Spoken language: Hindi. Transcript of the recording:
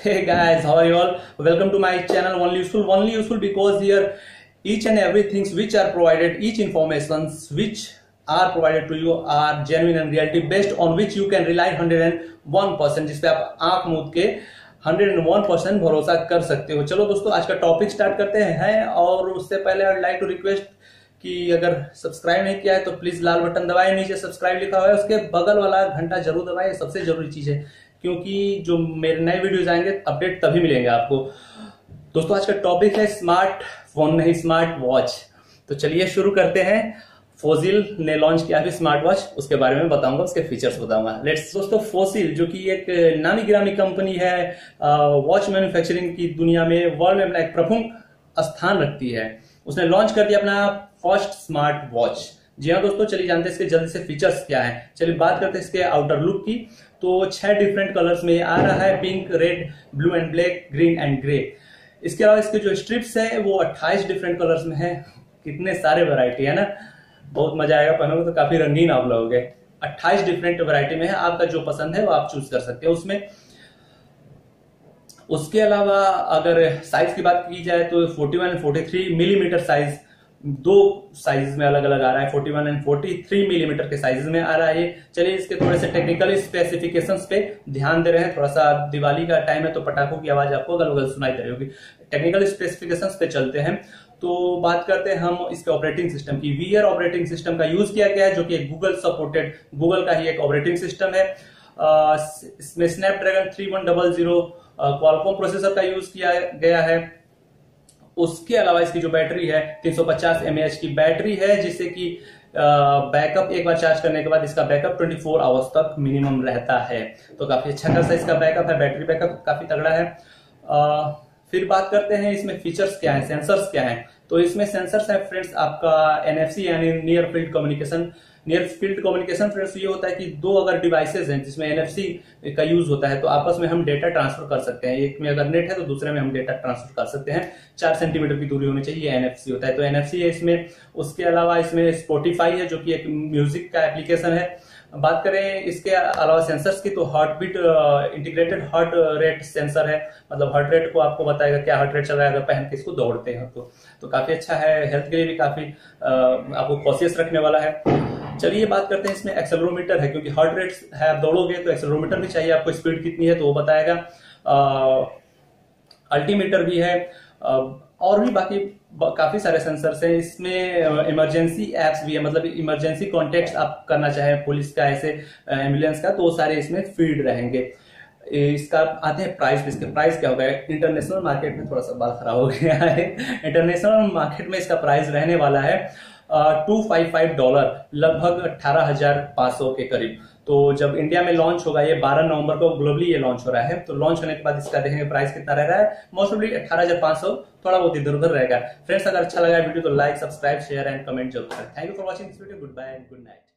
Hey guys, how are you all? Welcome to my channel Only Useful because here each and everything which are provided, each informations which are provided to you are genuine and reality based on which you can rely 101%, जिस पे आप आंख मूंद के 101% भरोसा कर सकते हो। चलो दोस्तों, आज का टॉपिक स्टार्ट करते हैं और उससे पहले I would like to request कि अगर सब्सक्राइब नहीं किया है तो प्लीज लाल बटन दबाएं, नीचे सब्सक्राइब लिखा हुआ है उसके बगल वाला घंटा जरूर दबाएं, सबसे जरूरी चीज है, क्योंकि जो मेरे नए वीडियोज आएंगे अपडेट तभी मिलेंगे आपको। दोस्तों, आज का टॉपिक है स्मार्टफोन नहीं स्मार्ट वॉच। तो चलिए शुरू करते हैं। फोसिल ने लॉन्च किया है स्मार्ट वॉच, उसके बारे में बताऊंगा, उसके फीचर्स बताऊंगा। लेट्स दोस्तों, फोसिल जो कि एक नामी गिरामी कंपनी है, वॉच मैन्युफैक्चरिंग की दुनिया में वर्ल्ड में एक प्रमुख स्थान रखती है, उसने लॉन्च कर दिया अपना फर्स्ट स्मार्ट वॉच। जी हाँ दोस्तों, चलिए जानते हैं इसके जल्दी से फीचर्स क्या हैं। चलिए बात करते हैं इसके आउटर लुक की। तो 6 डिफरेंट कलर्स में आ रहा है, pink, red, blue and black, green and grey. इसके अलावा इसके जो स्ट्रिप्स है वो 28 डिफरेंट कलर्स में है। कितने सारे वैरायटी है ना, बहुत मजा आएगा, पहनोगे तो काफी रंगीन आप लोगे। 28 डिफरेंट वैरायटी में है, आपका जो पसंद है वो आप चूज कर सकते हो उसमें। उसके अलावा अगर साइज की बात की जाए तो 41 एंड 43 मिलीमीटर साइज, दो साइज में अलग अलग आ रहा है, 41 एंड 43 मिलीमीटर के साइज में आ रहा है। चलिए इसके थोड़े से टेक्निकल स्पेसिफिकेशंस पे ध्यान दे रहे हैं। थोड़ा सा दिवाली का टाइम है तो पटाखों की आवाज आपको अगल बगल सुनाई दे रही होगी। टेक्निकल स्पेसिफिकेशंस पे चलते हैं। तो बात करते हैं हम इसके ऑपरेटिंग सिस्टम की। वीयर ऑपरेटिंग सिस्टम का यूज किया गया है, जो कि गूगल सपोर्टेड, गूगल का ही एक ऑपरेटिंग सिस्टम है। इसमें स्नैपड्रैगन 3100 क्वालकॉम प्रोसेसर का यूज किया गया है। उसके अलावा इसकी जो बैटरी है 350 mAh की बैटरी है, जिससे कि बैकअप एक बार चार्ज करने के बाद इसका बैकअप 24 आवर्स तक मिनिमम रहता है। तो काफी अच्छा खासा इसका बैकअप है, बैटरी बैकअप काफी तगड़ा है। फिर बात करते हैं इसमें फीचर्स क्या है, सेंसर्स क्या है। तो इसमें सेंसर्स है फ्रेंड्स आपका NFC यानी near field communication. Near field communication friends ये होता है कि दो अगर डिवाइसेज हैं जिसमें NFC का यूज होता है तो आपस में हम डेटा ट्रांसफर कर सकते हैं। एक में अगर नेट है तो दूसरे में हम डेटा ट्रांसफर कर सकते हैं। 4 सेंटीमीटर की दूरी होनी चाहिए, NFC होता है, तो NFC है इसमें। उसके अलावा इसमें स्पॉटिफाई है, जो कि एक म्यूजिक का एप्लीकेशन है। बात करें इसके अलावा सेंसर्स की, तो heart beat integrated heart rate sensor है, मतलब हार्ट रेट को आपको बताएगा क्या हार्ट रेट चल रहा है अगर पहन के इसको दौड़ते हैं तो काफी अच्छा है, हेल्थ के लिए भी काफी आपको कॉशियस रखने वाला है। चलिए बात करते हैं, इसमें एक्सेलरोमीटर है, क्योंकि हार्ट रेट है, आप दौड़ोगे तो एक्सेलरोमीटर भी चाहिए आपको, स्पीड कितनी है तो वो बताएगा। अल्टीमीटर भी है, और भी बाकी काफी सारे सेंसर्स हैं। इसमें इमरजेंसी एप्स भी है, मतलब इमरजेंसी कॉन्टेक्ट आप करना चाहे पुलिस का, ऐसे एम्बुलेंस का, तो वो सारे इसमें फीड रहेंगे। इसका आते हैं प्राइस। इसके प्राइस क्या होगा। इंटरनेशनल मार्केट में थोड़ा सा बाल खराब हो गया है। इंटरनेशनल मार्केट में इसका प्राइस रहने वाला है $255, लगभग 18,500 के करीब। तो जब इंडिया में लॉन्च होगा, ये 12 नवंबर को ग्लोबली ये लॉन्च हो रहा है, तो लॉन्च होने के बाद इसका देखेंगे प्राइस कितना रह रहा है। मोस्टली 18,500, थोड़ा बहुत इधर उधर रहेगा। फ्रेंड्स, अगर अच्छा लगा वीडियो तो like, subscribe, share and comment जरूर करें। Thank you for watching this video. Good bye and good night.